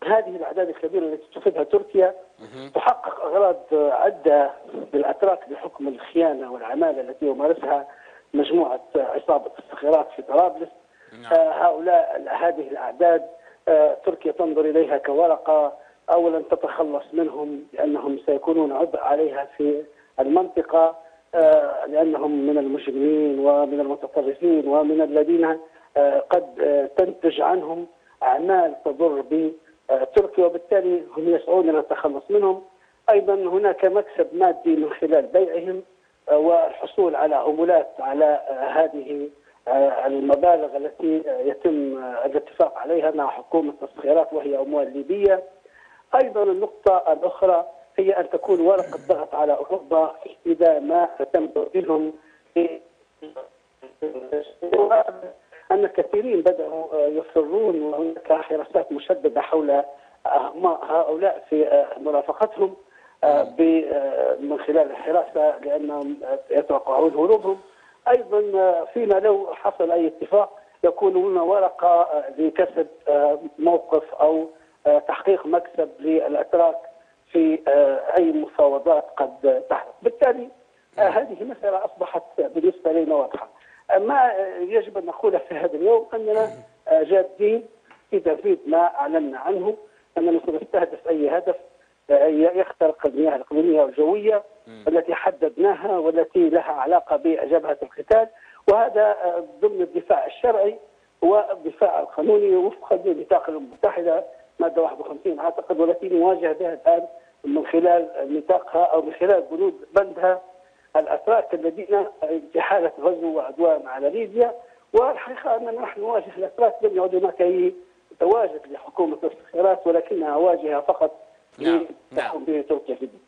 هذه الأعداد الكبيرة التي تفيدها تركيا تحقق أغراض عدة للأتراك بحكم الخيانة والعمالة التي يمارسها مجموعة عصابة الصخيرات في طرابلس. هؤلاء هذه الأعداد تركيا تنظر إليها كورقة، أولا تتخلص منهم لأنهم سيكونون عبء عليها في المنطقة، لأنهم من المجرمين ومن المتطرفين ومن الذين قد تنتج عنهم أعمال تضر بتركيا، وبالتالي هم يسعون إلى التخلص منهم. أيضا هناك مكسب مادي من خلال بيعهم والحصول على عمولات على هذه المبالغ التي يتم الاتفاق عليها مع حكومة الصخيرات وهي أموال ليبية. أيضا النقطة الأخرى هي أن تكون ورقة ضغط على أوروبا إذا ما تم توجيههم أن كثيرين بدأوا يفرون، وهناك حراسات مشددة حول هؤلاء في مرافقتهم من خلال الحراسة لأنهم يتوقعون هروبهم. أيضا فيما لو حصل أي اتفاق يكون هنا ورقة لكسب موقف أو تحقيق مكسب للأتراك في أي مفاوضات قد تحدث. بالتالي هذه مسألة أصبحت بالنسبة لنا واضحة. ما يجب أن نقوله في هذا اليوم أننا جادين في تنفيذ ما أعلنا عنه، أننا سنستهدف أي هدف يخترق المياه الإقليمية والجوية التي حددناها والتي لها علاقة بجبهة القتال، وهذا ضمن الدفاع الشرعي والدفاع القانوني وفقا لميثاق الأمم المتحدة مادة 51 أعتقد، والتي نواجه بها الآن من خلال ميثاقها أو من خلال بندها الأتراك الذين في حالة غزو وعدوان على ليبيا. والحقيقة أننا نحن نواجه الأتراك، لم يعد هناك أي تواجد لحكومة الصخيرات ولكنها واجهة فقط نعم تقوم به تركيا في